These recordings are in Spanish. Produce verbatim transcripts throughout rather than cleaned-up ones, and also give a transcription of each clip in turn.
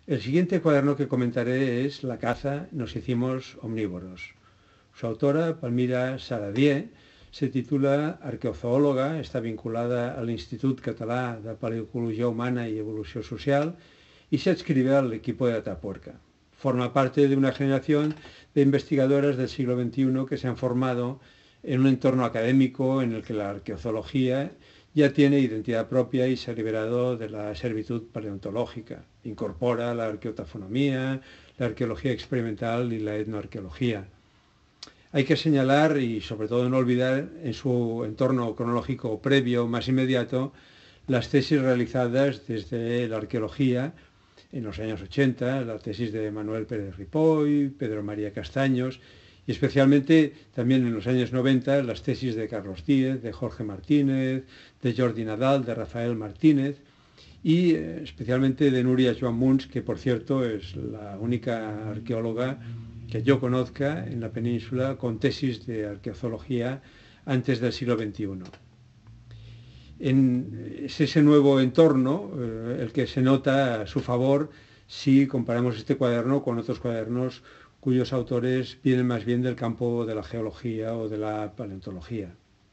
El siguiente cuaderno que comentaré es La caza, nos hicimos omnívoros. Su autora, Palmira Saradié, se titula arqueozoòloga, está vinculada al Institut Català de Paleoecologia Humana y Evolución Social y se adscribe al equipo de Atapuerca. Forma parte de una generación de investigadoras del siglo veintiuno que se han formado en un entorno académico en el que la arqueozoología ya tiene identidad propia y se ha liberado de la servitud paleontológica. Incorpora la arqueotafonomía, la arqueología experimental y la etnoarqueología. Hay que señalar, y sobre todo no olvidar, en su entorno cronológico previo más inmediato, las tesis realizadas desde la arqueología en los años ochenta, la tesis de Manuel Pérez Ripoll, Pedro María Castaños, y especialmente también en los años noventa las tesis de Carlos Díez, de Jorge Martínez, de Jordi Nadal, de Rafael Martínez y eh, especialmente de Núria Joan Muns, que por cierto es la única arqueóloga que yo conozca en la península con tesis de arqueozoología antes del siglo veintiuno. En, es ese nuevo entorno eh, el que se nota a su favor si comparamos este cuaderno con otros cuadernos cuyos autores vienen más bien del campo de la geología o de la paleontología.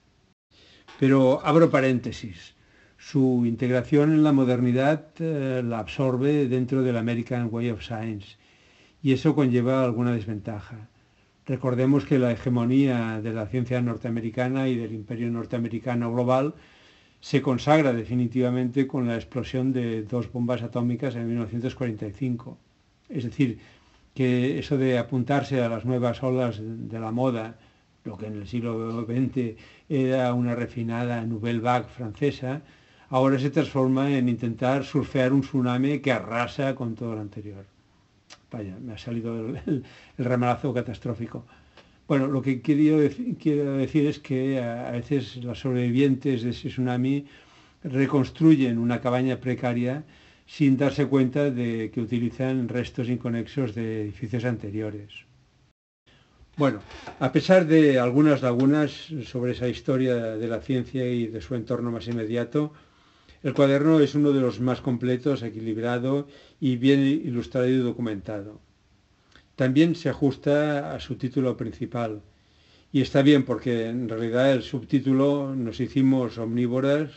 Pero abro paréntesis. Su integración en la modernidad eh, la absorbe dentro del American Way of Science y eso conlleva alguna desventaja. Recordemos que la hegemonía de la ciencia norteamericana y del imperio norteamericano global se consagra definitivamente con la explosión de dos bombas atómicas en mil novecientos cuarenta y cinco. Es decir, que eso de apuntarse a las nuevas olas de la moda, lo que en el siglo veinte era una refinada nouvelle vague francesa, ahora se transforma en intentar surfear un tsunami que arrasa con todo lo anterior. Vaya, me ha salido el, el, el ramalazo catastrófico. Bueno, lo que quiero decir, quiero decir es que a veces las sobrevivientes de ese tsunami reconstruyen una cabaña precaria sin darse cuenta de que utilizan restos inconexos de edificios anteriores. Bueno, a pesar de algunas lagunas sobre esa historia de la ciencia y de su entorno más inmediato, el cuaderno es uno de los más completos, equilibrado y bien ilustrado y documentado. También se ajusta a su título principal. Y está bien porque en realidad el subtítulo Nos hicimos omnívoras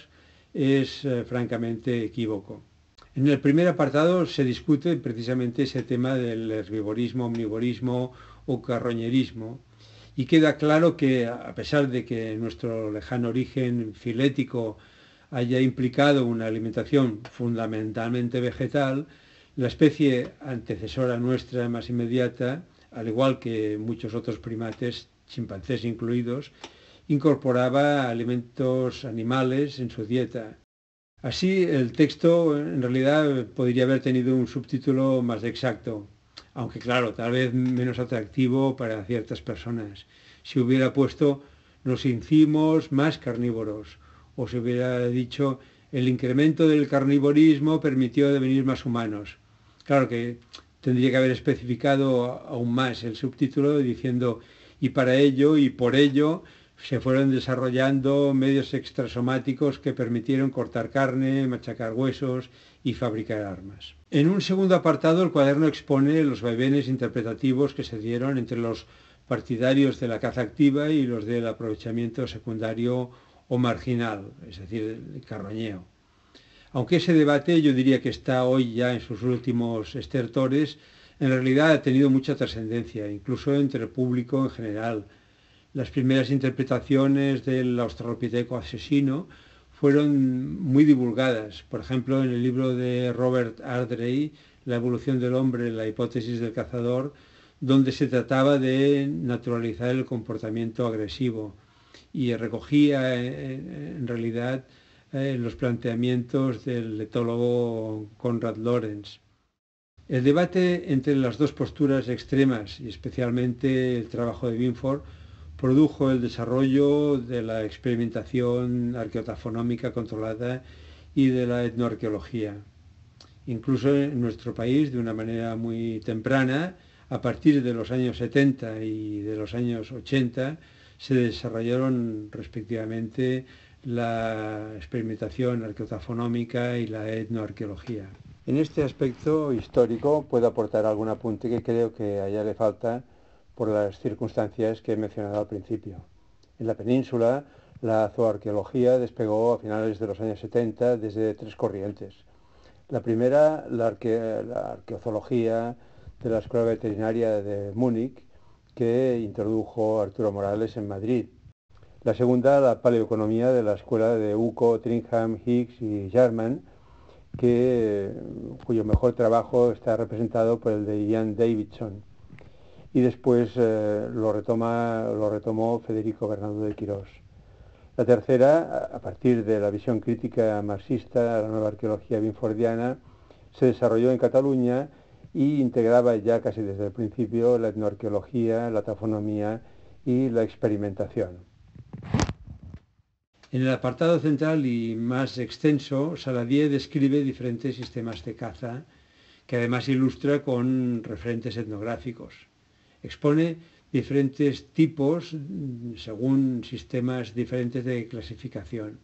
es eh, francamente equívoco. En el primer apartado se discute precisamente ese tema del herbivorismo, omnivorismo o carroñerismo y queda claro que a pesar de que nuestro lejano origen filético haya implicado una alimentación fundamentalmente vegetal, la especie antecesora nuestra más inmediata, al igual que muchos otros primates, chimpancés incluidos, incorporaba alimentos animales en su dieta. Así, el texto en realidad podría haber tenido un subtítulo más exacto, aunque claro, tal vez menos atractivo para ciertas personas. Si hubiera puesto Nos hicimos más carnívoros, o se hubiera dicho el incremento del carnivorismo permitió devenir más humanos. Claro que tendría que haber especificado aún más el subtítulo diciendo y para ello y por ello se fueron desarrollando medios extrasomáticos que permitieron cortar carne, machacar huesos y fabricar armas. En un segundo apartado el cuaderno expone los vaivenes interpretativos que se dieron entre los partidarios de la caza activa y los del aprovechamiento secundario o marginal, es decir, el carroñeo. Aunque ese debate yo diría que está hoy ya en sus últimos estertores, en realidad ha tenido mucha trascendencia, incluso entre el público en general. Las primeras interpretaciones del australopiteco asesino fueron muy divulgadas. Por ejemplo, en el libro de Robert Ardrey, La evolución del hombre, la hipótesis del cazador, donde se trataba de naturalizar el comportamiento agresivo y recogía en realidad eh, los planteamientos del etólogo Konrad Lorenz. El debate entre las dos posturas extremas y especialmente el trabajo de Binford produjo el desarrollo de la experimentación arqueotafonómica controlada y de la etnoarqueología. Incluso en nuestro país, de una manera muy temprana, a partir de los años setenta y de los años ochenta, se desarrollaron respectivamente la experimentación arqueotafonómica y la etnoarqueología. En este aspecto histórico puedo aportar algún apunte que creo que a ella le falta por las circunstancias que he mencionado al principio. En la península, la zooarqueología despegó a finales de los años setenta desde tres corrientes. La primera, la, arque la arqueozoología de la Escuela Veterinaria de Múnich, que introdujo Arturo Morales en Madrid. La segunda, la paleoeconomía de la Escuela de Uco, Tringham, Hicks y Jarman, que, cuyo mejor trabajo está representado por el de Ian Davidson. Y después eh, lo, retoma, lo retomó Federico Bernardo de Quirós. La tercera, a partir de la visión crítica marxista, la nueva arqueología binfordiana, se desarrolló en Cataluña y integraba ya casi desde el principio la etnoarqueología, la tafonomía y la experimentación. En el apartado central y más extenso, Saladier describe diferentes sistemas de caza, que además ilustra con referentes etnográficos. Expone diferentes tipos según sistemas diferentes de clasificación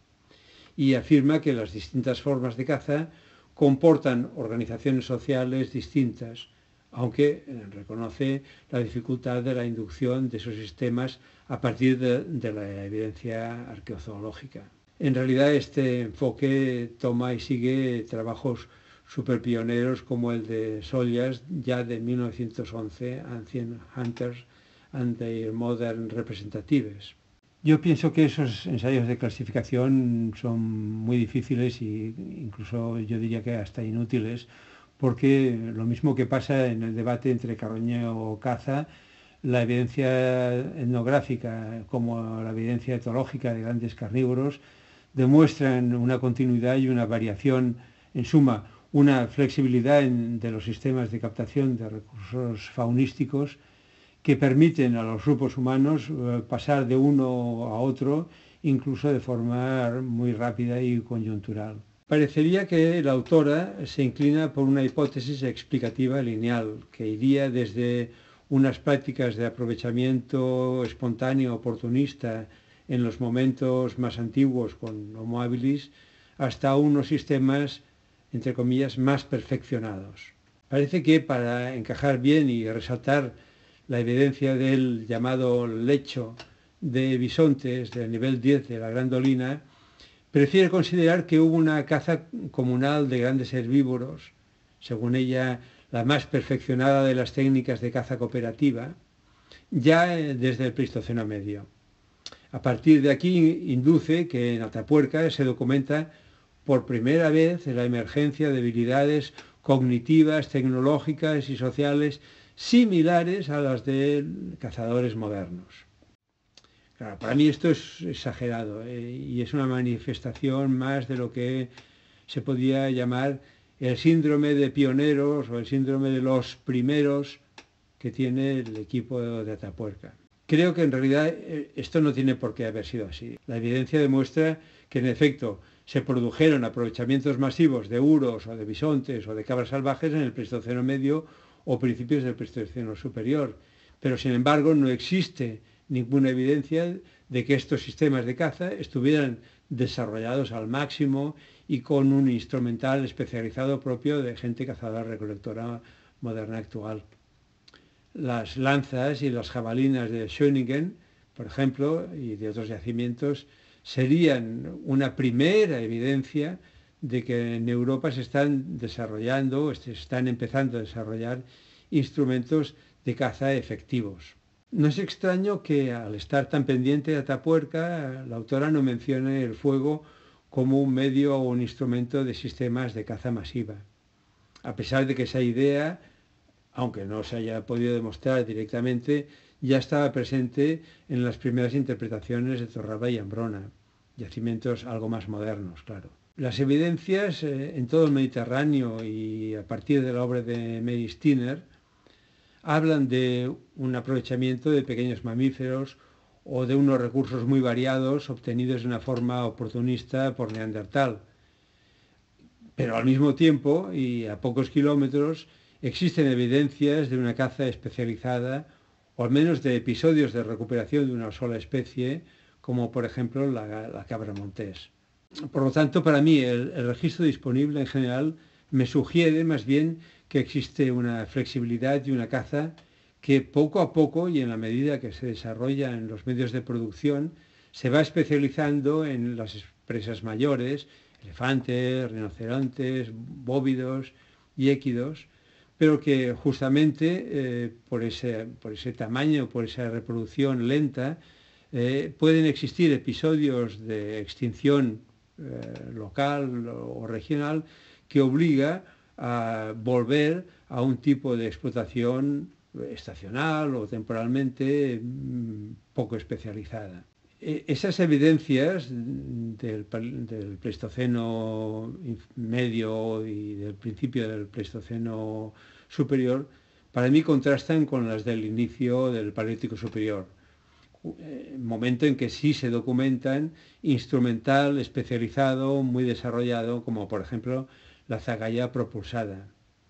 y afirma que las distintas formas de caza comportan organizaciones sociales distintas, aunque reconoce la dificultad de la inducción de esos sistemas a partir de, de la evidencia arqueozoológica. En realidad este enfoque toma y sigue trabajos super pioneros como el de Sollias, ya de mil novecientos once, Ancient Hunters and Their Modern Representatives. Yo pienso que esos ensayos de clasificación son muy difíciles e incluso yo diría que hasta inútiles, porque lo mismo que pasa en el debate entre carroñero o caza, la evidencia etnográfica como la evidencia etológica de grandes carnívoros demuestran una continuidad y una variación, en suma, una flexibilidad en, de los sistemas de captación de recursos faunísticos que permiten a los grupos humanos eh, pasar de uno a otro, incluso de forma muy rápida y coyuntural. Parecería que la autora se inclina por una hipótesis explicativa lineal, que iría desde unas prácticas de aprovechamiento espontáneo oportunista en los momentos más antiguos con Homo habilis, hasta unos sistemas, entre comillas, más perfeccionados. Parece que para encajar bien y resaltar la evidencia del llamado lecho de bisontes del nivel diez de la Gran Dolina, prefiere considerar que hubo una caza comunal de grandes herbívoros, según ella la más perfeccionada de las técnicas de caza cooperativa, ya desde el Pleistoceno medio. A partir de aquí induce que en Atapuerca se documenta por primera vez la emergencia de habilidades cognitivas, tecnológicas y sociales similares a las de cazadores modernos. Claro, para mí esto es exagerado eh, y es una manifestación más de lo que se podía llamar el síndrome de pioneros o el síndrome de los primeros que tiene el equipo de Atapuerca. Creo que en realidad esto no tiene por qué haber sido así. La evidencia demuestra que en efecto se produjeron aprovechamientos masivos de uros o de bisontes o de cabras salvajes en el Pleistoceno medio o principios del Pleistoceno superior, pero sin embargo no existe ninguna evidencia de que estos sistemas de caza estuvieran desarrollados al máximo y con un instrumental especializado propio de gente cazadora recolectora moderna actual. Las lanzas y las jabalinas de Schöningen, por ejemplo, y de otros yacimientos, serían una primera evidencia de que en Europa se están desarrollando, se están empezando a desarrollar instrumentos de caza efectivos. No es extraño que al estar tan pendiente de Atapuerca, la autora no mencione el fuego como un medio o un instrumento de sistemas de caza masiva, a pesar de que esa idea, aunque no se haya podido demostrar directamente, ya estaba presente en las primeras interpretaciones de Torralba y Ambrona, yacimientos algo más modernos, claro. Las evidencias eh, en todo el Mediterráneo y a partir de la obra de Mary Stinner hablan de un aprovechamiento de pequeños mamíferos o de unos recursos muy variados obtenidos de una forma oportunista por Neandertal. Pero al mismo tiempo, y a pocos kilómetros, existen evidencias de una caza especializada, o al menos de episodios de recuperación de una sola especie, como por ejemplo la, la cabra montés. Por lo tanto, para mí, el, el registro disponible en general me sugiere más bien que existe una flexibilidad y una caza que poco a poco y en la medida que se desarrolla en los medios de producción se va especializando en las presas mayores, elefantes, rinocerontes, bóvidos y équidos, pero que justamente eh, por, ese, por ese tamaño, por esa reproducción lenta, eh, pueden existir episodios de extinción eh, local o regional que obliga a volver a un tipo de explotación estacional o temporalmente poco especializada. Esas evidencias del, del Pleistoceno medio y del principio del Pleistoceno superior, para mí contrastan con las del inicio del Paleolítico superior, momento en que sí se documentan instrumental especializado, muy desarrollado, como por ejemplo la zagalla propulsada.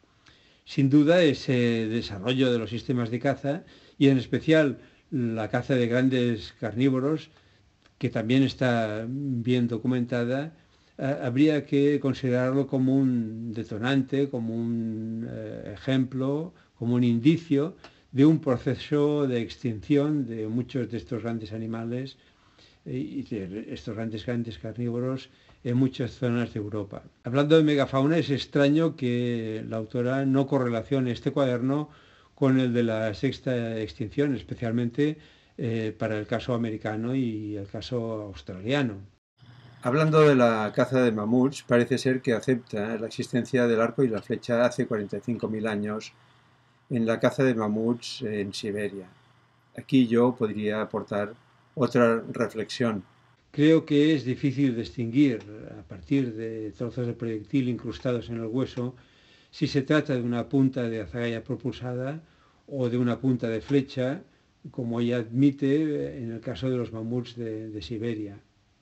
Sin duda, ese desarrollo de los sistemas de caza, y en especial la caza de grandes carnívoros, que también está bien documentada, eh, habría que considerarlo como un detonante, como un eh, ejemplo, como un indicio de un proceso de extinción de muchos de estos grandes animales eh, y de estos grandes, grandes carnívoros en muchas zonas de Europa. Hablando de megafauna, es extraño que la autora no correlacione este cuaderno con el de la sexta extinción, especialmente eh, para el caso americano y el caso australiano. Hablando de la caza de mamuts, parece ser que acepta la existencia del arco y la flecha hace cuarenta y cinco mil años en la caza de mamuts en Siberia. Aquí yo podría aportar otra reflexión. Creo que es difícil distinguir a partir de trozos de proyectil incrustados en el hueso si se trata de una punta de azagaya propulsada o de una punta de flecha, como ella admite en el caso de los mamuts de, de Siberia.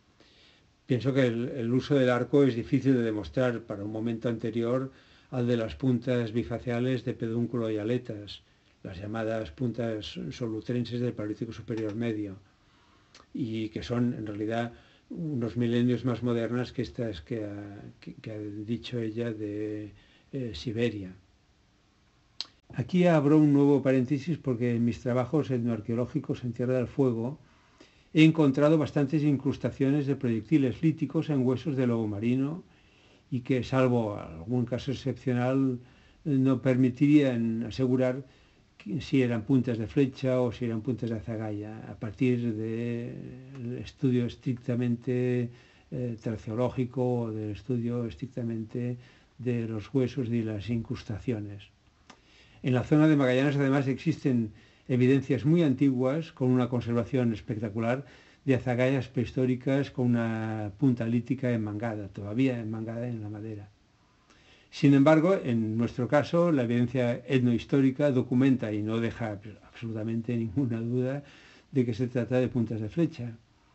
Pienso que el, el uso del arco es difícil de demostrar para un momento anterior al de las puntas bifaciales de pedúnculo y aletas, las llamadas puntas solutrenses del Paleolítico superior medio, y que son en realidad unos milenios más modernas que estas que ha, que, que ha dicho ella de eh, Siberia. Aquí abro un nuevo paréntesis porque en mis trabajos etnoarqueológicos en Tierra del Fuego he encontrado bastantes incrustaciones de proyectiles líticos en huesos de lobo marino y que, salvo algún caso excepcional, no permitirían asegurar si eran puntas de flecha o si eran puntas de azagaya, a partir del estudio estrictamente eh, traceológico o del estudio estrictamente de los huesos y las incrustaciones. En la zona de Magallanes, además, existen evidencias muy antiguas con una conservación espectacular de azagayas prehistóricas con una punta lítica enmangada, todavía enmangada en la madera. Sin embargo, en nuestro caso, la evidencia etnohistórica documenta y no deja absolutamente ninguna duda de que se trata de puntas de flecha.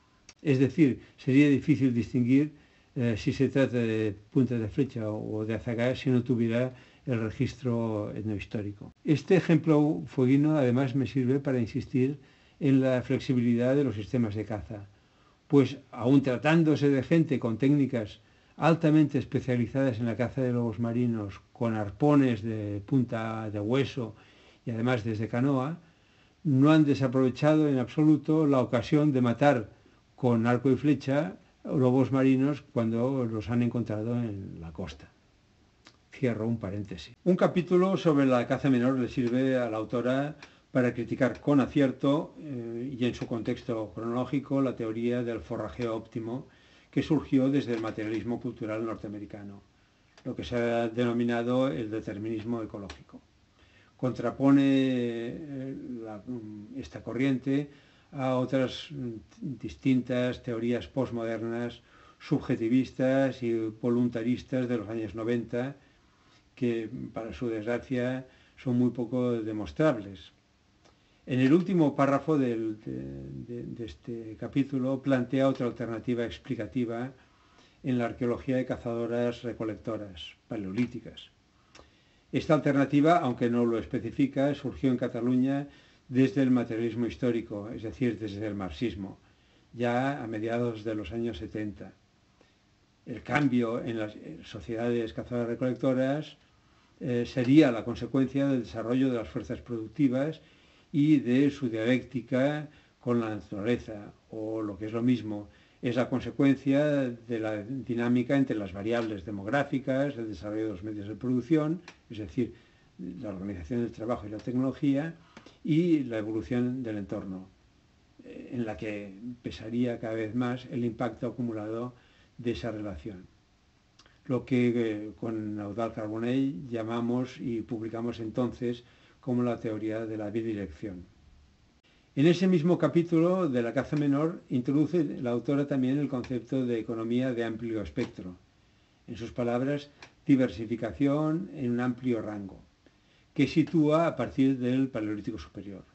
Es decir, sería difícil distinguir eh, si se trata de puntas de flecha o de azagayas si no tuviera el registro etnohistórico. Este ejemplo fueguino además me sirve para insistir en la flexibilidad de los sistemas de caza, pues aun tratándose de gente con técnicas altamente especializadas en la caza de lobos marinos, con arpones de punta de hueso y además desde canoa, no han desaprovechado en absoluto la ocasión de matar con arco y flecha lobos marinos cuando los han encontrado en la costa. Cierro un paréntesis. Un capítulo sobre la caza menor le sirve a la autora para criticar con acierto eh, y en su contexto cronológico la teoría del forrajeo óptimo que surgió desde el materialismo cultural norteamericano, lo que se ha denominado el determinismo ecológico. Contrapone eh, la, esta corriente a otras distintas teorías postmodernas, subjetivistas y voluntaristas de los años noventa, que para su desgracia son muy poco demostrables. En el último párrafo del, de, de, de este capítulo plantea otra alternativa explicativa en la arqueología de cazadoras recolectoras paleolíticas. Esta alternativa, aunque no lo especifica, surgió en Cataluña desde el materialismo histórico, es decir, desde el marxismo, ya a mediados de los años setenta. El cambio en las sociedades cazadoras-recolectoras eh, sería la consecuencia del desarrollo de las fuerzas productivas y de su dialéctica con la naturaleza, o lo que es lo mismo, es la consecuencia de la dinámica entre las variables demográficas, el desarrollo de los medios de producción, es decir, la organización del trabajo y la tecnología, y la evolución del entorno, en la que pesaría cada vez más el impacto acumulado de esa relación. Lo que eh, con Eudald Carbonell llamamos y publicamos entonces como la teoría de la bidirección. En ese mismo capítulo de la caza menor introduce la autora también el concepto de economía de amplio espectro. En sus palabras, diversificación en un amplio rango, que sitúa a partir del Paleolítico Superior.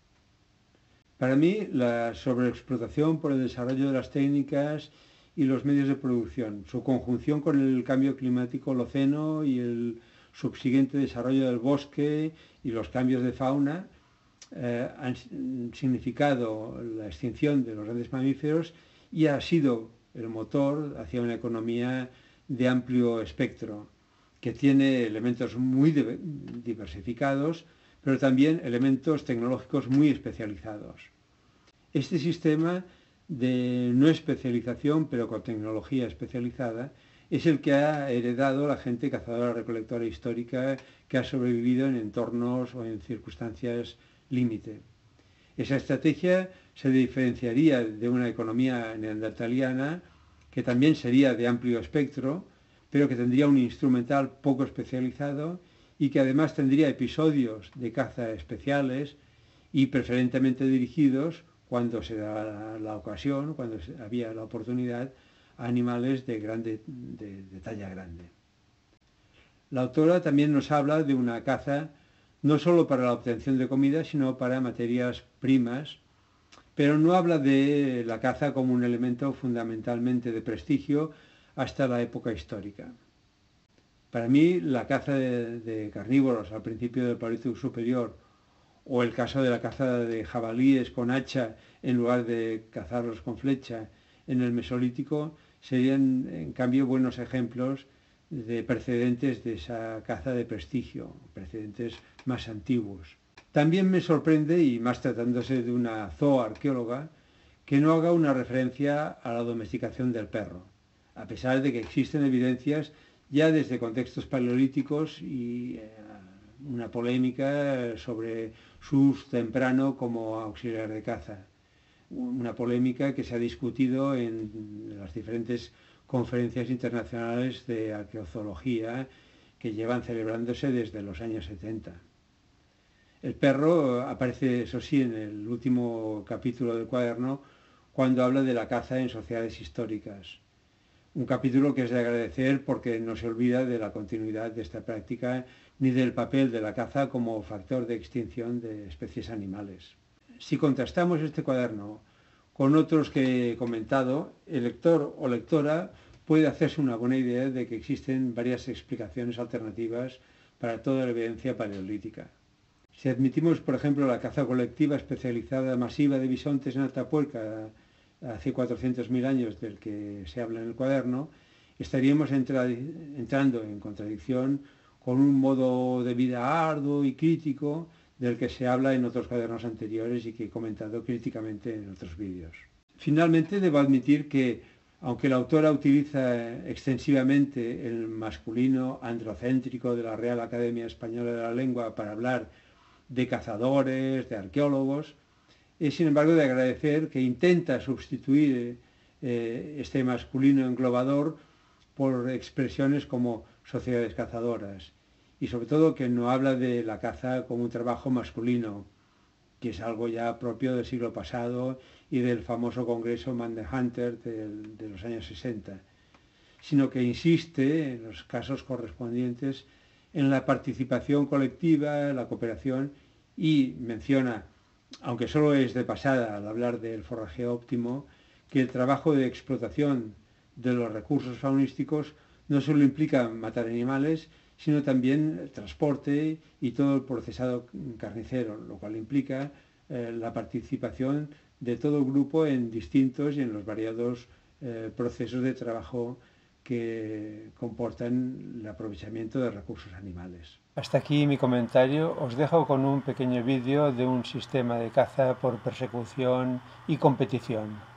Para mí, la sobreexplotación por el desarrollo de las técnicas y los medios de producción, su conjunción con el cambio climático holoceno y el subsiguiente desarrollo del bosque y los cambios de fauna, eh, han significado la extinción de los grandes mamíferos y ha sido el motor hacia una economía de amplio espectro, que tiene elementos muy diversificados, pero también elementos tecnológicos muy especializados. Este sistema de no especialización, pero con tecnología especializada, es el que ha heredado la gente cazadora-recolectora histórica que ha sobrevivido en entornos o en circunstancias límite. Esa estrategia se diferenciaría de una economía neandertaliana, que también sería de amplio espectro, pero que tendría un instrumental poco especializado y que además tendría episodios de caza especiales y preferentemente dirigidos, cuando se da la ocasión, cuando había la oportunidad, a animales de, grande, de, de talla grande. La autora también nos habla de una caza no solo para la obtención de comida, sino para materias primas, pero no habla de la caza como un elemento fundamentalmente de prestigio hasta la época histórica. Para mí, la caza de, de carnívoros al principio del Paleolítico Superior, o el caso de la caza de jabalíes con hacha en lugar de cazarlos con flecha en el Mesolítico, serían en cambio buenos ejemplos de precedentes de esa caza de prestigio, precedentes más antiguos. También me sorprende, y más tratándose de una zooarqueóloga, que no haga una referencia a la domesticación del perro, a pesar de que existen evidencias ya desde contextos paleolíticos y eh, una polémica sobre su uso temprano como auxiliar de caza. Una polémica que se ha discutido en las diferentes conferencias internacionales de arqueozoología que llevan celebrándose desde los años setenta. El perro aparece, eso sí, en el último capítulo del cuaderno, cuando habla de la caza en sociedades históricas. Un capítulo que es de agradecer porque no se olvida de la continuidad de esta práctica ni del papel de la caza como factor de extinción de especies animales. Si contrastamos este cuaderno con otros que he comentado, el lector o lectora puede hacerse una buena idea de que existen varias explicaciones alternativas para toda la evidencia paleolítica. Si admitimos, por ejemplo, la caza colectiva especializada masiva de bisontes en Atapuerca hace cuatrocientos mil años del que se habla en el cuaderno, estaríamos entra, entrando en contradicción con un modo de vida arduo y crítico del que se habla en otros cuadernos anteriores y que he comentado críticamente en otros vídeos. Finalmente, debo admitir que, aunque la autora utiliza extensivamente el masculino androcéntrico de la Real Academia Española de la Lengua para hablar de cazadores, de arqueólogos, es sin embargo de agradecer que intenta sustituir eh, este masculino englobador por expresiones como sociedades cazadoras, y sobre todo que no habla de la caza como un trabajo masculino, que es algo ya propio del siglo pasado y del famoso congreso Man the Hunter de, de los años sesenta, sino que insiste en los casos correspondientes en la participación colectiva, la cooperación, y menciona, aunque solo es de pasada al hablar del forrajeo óptimo, que el trabajo de explotación de los recursos faunísticos no solo implica matar animales, sino también el transporte y todo el procesado carnicero, lo cual implica eh, la participación de todo el grupo en distintos y en los variados eh, procesos de trabajo que comportan el aprovechamiento de recursos animales. Hasta aquí mi comentario. Os dejo con un pequeño vídeo de un sistema de caza por persecución y competición.